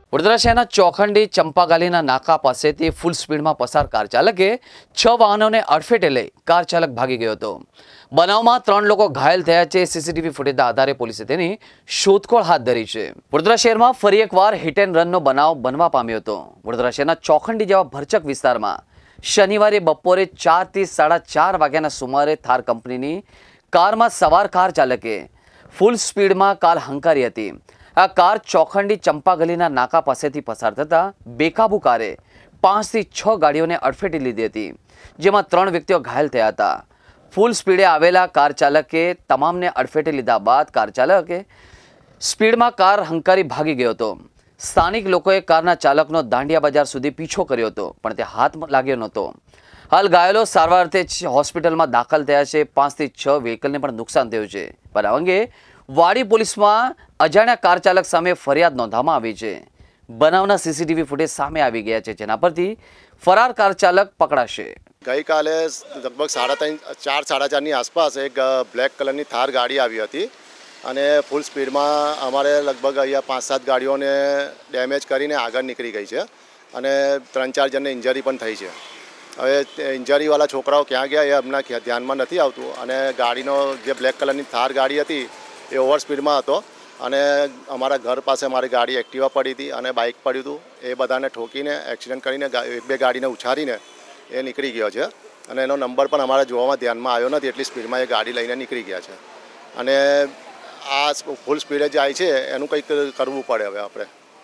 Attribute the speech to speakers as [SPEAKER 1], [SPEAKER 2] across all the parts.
[SPEAKER 1] વડોદરા શહેરના ચોખંડી ચંપાગાલીના નાકા પાસેથી ફૂલ સ્પીડમાં પસાર કાર ચાલકે 6 વાહનોને અડફેટે લઈ કાર ચાલક ભાગી ગયો હતો। બનાવમાં 3 લોકો ઘાયલ થયા છે। સીસીટીવી ફૂટેજના આધારે પોલીસે તેની શોધખોળ હાથ ધરી છે। વડોદરા શહેરમાં ફરી એકવાર હિટ એન્ડ રનનો બનાવ બનવા પામ્યો હતો। વડોદરા શહેરના ચોખંડી જેવા ભરચક વિસ્તારમાં શનિવારે બપોરે 4 થી 4:30 વાગ્યાના સુમારે થાર કંપનીની કારમાં સવાર કાર ચાલકે ફૂલ સ્પીડમાં કાર હંકારી હતી। આ કાર ચોખંડી ચંપાગલીના નાકા પાસેથી પસાર થતા બેકાબુ કારે 5 થી 6 ગાડીઓને અડફેટી લીધી હતી, જેમાં 3 વ્યક્તિઓ ઘાયલ થયા હતા। ફૂલ સ્પીડે આવેલા કાર ચાલકે તમામને અડફેટી લીધા બાદ કાર ચાલકે સ્પીડમાં કાર હંકારી ભાગી ગયો હતો। સ્થાનિક લોકોએ કારના ચાલકનો દાંડિયા બજાર સુધી પીછો કર્યો હતો, પણ તે હાથ લાગ્યો નહોતો। હાલ ઘાયલો સારવાર અર્થે હોસ્પિટલમાં દાખલ થયા છે। 5 થી 6 વ્હીકલને પણ નુકસાન થયું છે। બનાવ અંગે વાડી પોલીસમાં અજાણ્યા કાર ચાલક સામે ફરિયાદ નોંધવામાં આવી છે। બનાવના સીસીટીવી ફૂટેજ સામે આવી ગયા છે, જેના પરથી ફરાર કાર ચાલક પકડાશે।
[SPEAKER 2] गई काले लगभग 4:30 आसपास एक ब्लेक कलर की थार गाड़ी आई थी और फूल स्पीड में अमरे लगभग अँ 5-7 गाड़ियों ने डेमेज कर आगे निकली गई है और 3-4 जन ने इंजरी थी है। हवे इंजरी वाला छोकराओ क्या गया ये अमना ध्यान में नहीं आतु। गाड़ीनो जे ब्लेक कलर की थार गाड़ी थी ये ओवर स्पीड में तो अमरा घर पास मारी गाड़ी एक्टिवा पड़ी थी और बाइक पड़ू थू। ये बधाने ठोकीने एक्सिडेंट कर 1-2 गाड़ी ने उछारीने ये निकली गयो है और एनो नंबर पर अमारा जोवामां ध्यान में आव्यो नथी, एटली स्पीड में ये गाड़ी लईने निकली गया है और आ फूल स्पीडे जाय छे एनु कंईक करवू पड़े। हवे आपणे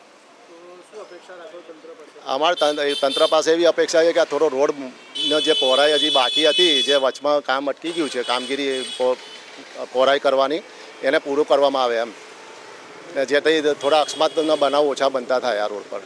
[SPEAKER 2] अमारा तंत्र पास एवी अपेक्षा है कि आ थोड़ो रोड जे पहोराई हजी बाकी थी, जे वचमां काम अटकी गयुं छे, कामगीरी पहोराई करवानी एने पूरुं करवामां आवे एम, जेथी थोड़ा अकस्मातना बनाव ओछा बनता थाय आ रोड पर।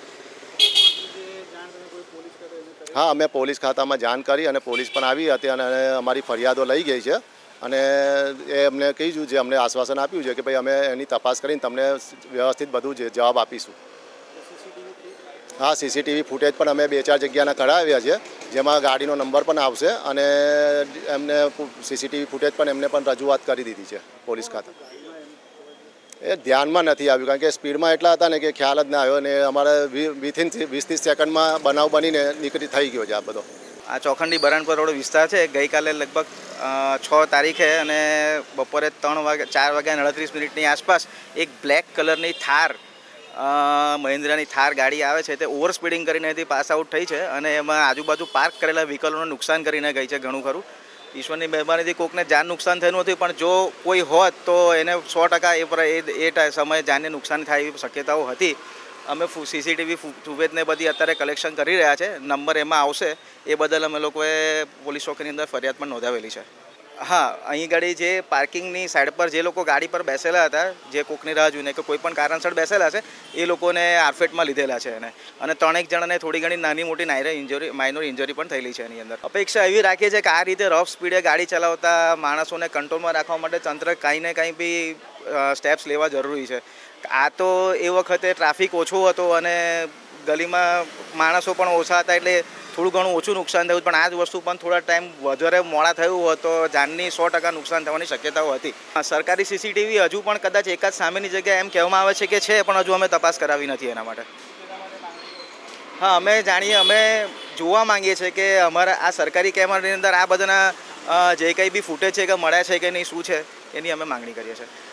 [SPEAKER 2] हाँ, अमे पोलीस खाता में जाण करी अने पोलीस पण आवी हती अने अमारी फरियादो लई गई है अने ए अमने कहीजुं जे अमने आश्वासन आप्युं छे कि भाई अमे एनी तपास करीने तमने व्यवस्थित बधुं जवाब आपीशुं। हाँ, सीसीटीवी फूटेज पण अमे 2-4 जग्याना कढाव्या छे, जेमां गाड़ीनो नंबर पण आवशे अने एमने सीसीटीवी फूटेज पण एमने पण रजूआत करी दीधी छे पोलीस खाता। ए ध्यान में नहीं आव्युं कारण के स्पीड में एटला हता ने कि ख्याल ज ना आव्यो ने अमारे विथिन 20-30 सेकंड में बनाव बनीने निकली थई गयो छे। आ बधो
[SPEAKER 3] आ चौखंडी बरानपुर रोड विस्तार है। गई काले लगभग 6 तारीख है और बपोरे 4 वाग्या 38 मिनिटनी आसपास एक ब्लेक कलर थार महिंद्रानी थार गाड़ी आवे छे, ते ओवर स्पीडिंग करीने पास आउट थई छे और एमां आजूबाजू पार्क करेला व्हीकलोने नुकसान करीने गई है घणुं खरुं। ईश्वरनी मेहरबानीथी कोकने जान नुकसान थयुं नथुं, पण जो कोई होत तो एने 100% ए समय जानने नुकसान थाय एवी शक्यताओ हती। अमे सीसीटीवी फूटेज ने बधी अत्यारे कलेक्शन करी रह्या छे, नंबर एमां आवशे ए बदल अमे लोकोए पोलीस चौकीनी अंदर फरियाद पण नोंधावेली छे। हाँ, अहीं गाड़ी जे पार्किंगनी साइड पर जे लोको गाड़ी पर बेसेला हता, जे कोकनी राह जोईने के कोईपण कारणसर बेसेला छे ए लोकोने आरफेटमां लीधेला छे अने 3-1 जणाने थोड़ी घणी नानी मोटी माइनर इंजरी पण थयेली छे। एनी अंदर अपेक्षा एवी राखीए छे के आ रीते रफ स्पीडे गाड़ी चलावता माणसोने कंट्रोलमां राखवा माटे तंत्र कांई ने कांई बी स्टेप्स लेवा जरूरी छे। आ तो ए वखते ट्राफिक ओछो हतो अने गलीमां माणसो पण ओछा हता एटले थोड़ું ઘણું ઓછું નુકસાન થયું, પણ આ જ વસ્તુ પણ થોડા ટાઈમ વધારે મોડા થયું હોત તો જાનની 100% નુકસાન થવાની શક્યતાઓ હતી। સરકારી સીસીટીવી હજુ પણ કદાચ એકાદ સામેની જગ્યાએ એમ કહેવામાં આવે છે કે છે, પણ હજુ અમે તપાસ કરાવી નથી એના માટે। હા, અમે જાણીએ, અમે જોવા માંગીએ છીએ કે અમારા આ સરકારી કેમેરાની અંદર આ બધાના જે કંઈ બી ફૂટેજ છે કે મળ્યા છે કે નહીં, શું છે એની અમે માંગણી કરીએ છીએ।